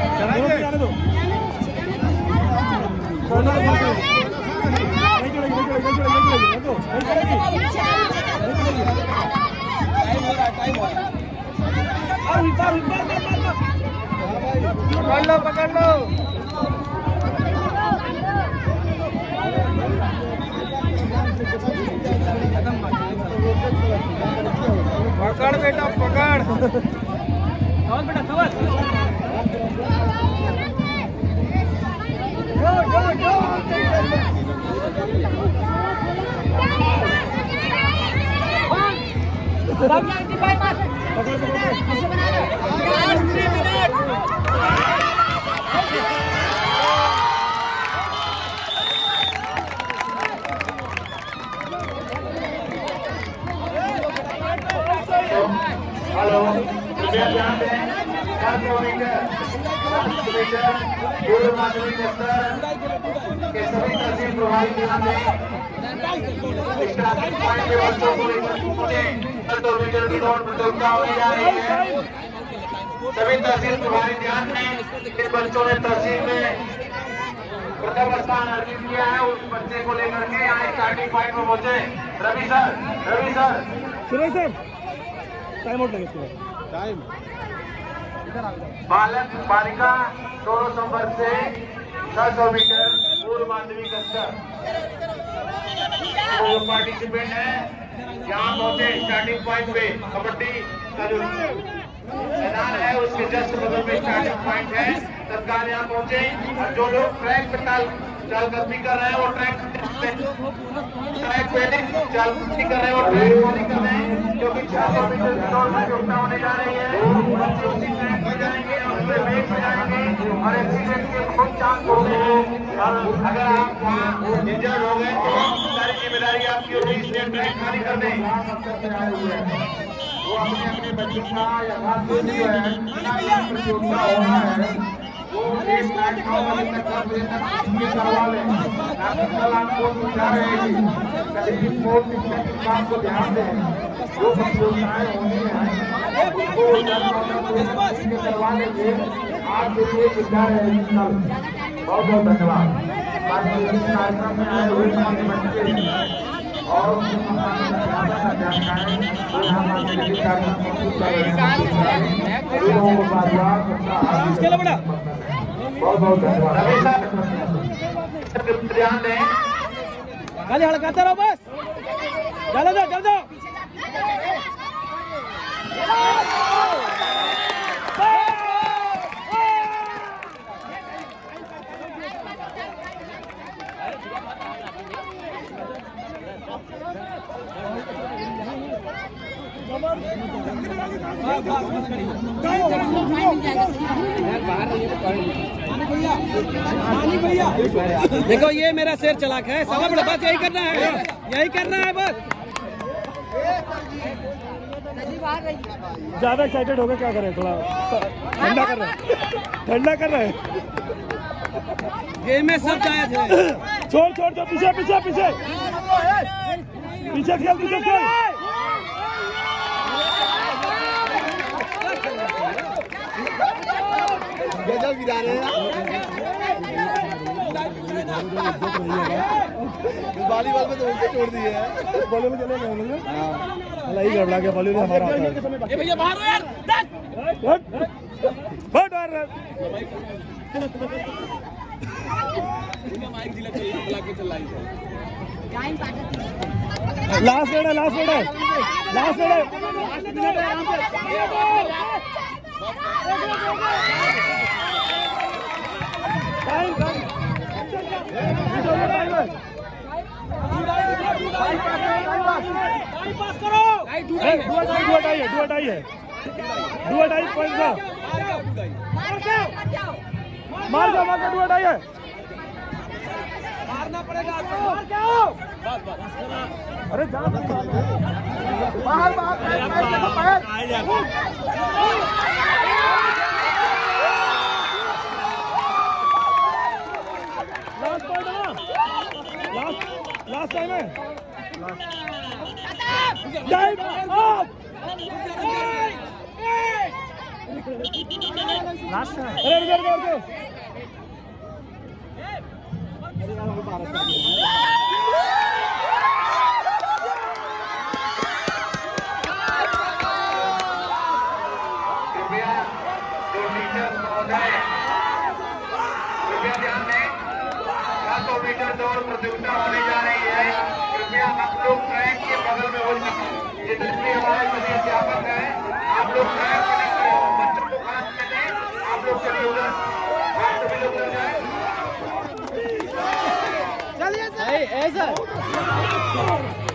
जाने दो। पकड़ लो। पकड़ बेटा पकड़। सवाल बेटा सवाल। हेलो, कृपया ध्यान दें। पूर्व माध्यमिक स्तर के सभी तहसील प्रभारी ध्यान दें। स्टार्टिंग पॉइंट पे बच्चों को लेकर 200 मीटर की दौड़ प्रतियोगिता होने जा रही है। सभी तहसील प्रभारी ध्यान दें। जिन बच्चों ने तहसील में प्रथम स्थान अर्जित किया है उस बच्चे को लेकर के यहाँ स्टार्टिंग पॉइंट में पहुंचे। Ravi sir Suresh sir time out लगे इसके टाइम। बालक बालिका दोनों संवर्ग से 600 मीटर पूर्व माध्यमिक स्तर जो पार्टिसिपेंट है यहाँ पहुंचे स्टार्टिंग पॉइंट पे। कबड्डी का जो मैदान है उसके जस्ट बगल में स्टार्टिंग पॉइंट है। तत्काल यहाँ पहुंचे और जो लोग ट्रैक पे चालकदमी कर रहे हैं वो ट्रैक पे चालकदमी कर रहे हैं वो ट्रैक खाली कर रहे हैं क्योंकि 600 मीटर की दौड़ प्रतियोगिता होने जा रही है। बच्चे उसी ट्रैक पे जाएंगे और उसमें ब्रेक पे जाएंगे और एक्सीडेंट के बहुत चांस होते हैं और अगर आप वहाँ इंजर्ड हो गए तो सारी जिम्मेदारी आपकी होगी, इसलिए ट्रैक खाली कर दें। वो अपने बच्चों का यथार्थ प्रतियोगिता हो रहा है वो एक लाख 9 बजे तक 10 बजे तक करवा लें। कल आपको समझा रहे हैं कि स्पोर्ट्स इंस्पेक्टर साहब को ध्यान दें जो प्रतियोगिताएं होनी है उसको करवा लेंगे। आपके लिए सुविधा रहेगी कल। बहुत बहुत धन्यवाद। बाकी इस कार्यक्रम में आए हुए सभी बच्चे और बहुत बहुत धन्यवाद। ध्यान दें खाली हड़काते रहो बस। चलो दो चल दो। देखो ये मेरा शेर चलाक है। सब बस यही करना है, यही करना है बस। ज्यादा एक्साइटेड हो गए क्या करें, थोड़ा ठंडा कर रहे हैं, ठंडा कर रहे हैं। गेम में सब जायज है। छोड़ छोड़ छोड़ पीछे पीछे पीछे पीछे खेल पीछे खेल। गजब गिरा रहे हैं वॉलीबॉल में तो उनके छोड़ दिए हैं। बॉलीबॉल में चले गए ही गड़बड़ा गया। बॉलीबॉल हमारा आता है। ये भैया बाहर हो यार। बहुत बाहर लास्ट रेड है, लास्ट रेड है, लास्ट रेड है। डुअटाई पॉइंट का मार जाओ डुअटाई है। मारना पड़ेगा, मार जाओ। अरे बाहर बाहर लास्ट टाइम है। लास्ट है। अरे कृपया जो टीचर महोदय कृपया ध्यान दें, 100 मीटर दौड़ प्रतियोगिता होने जा रही है। कृपया आप लोग ट्रैक के बगल में हो जाए। जितने भी हमारे सभी अध्यापक हैं, आप लोग ट्रैक पे निकले, बच्चों को खास में दें, आप लोग चलिए उधर, आप सभी लोग उधर जाए। चलिए सर।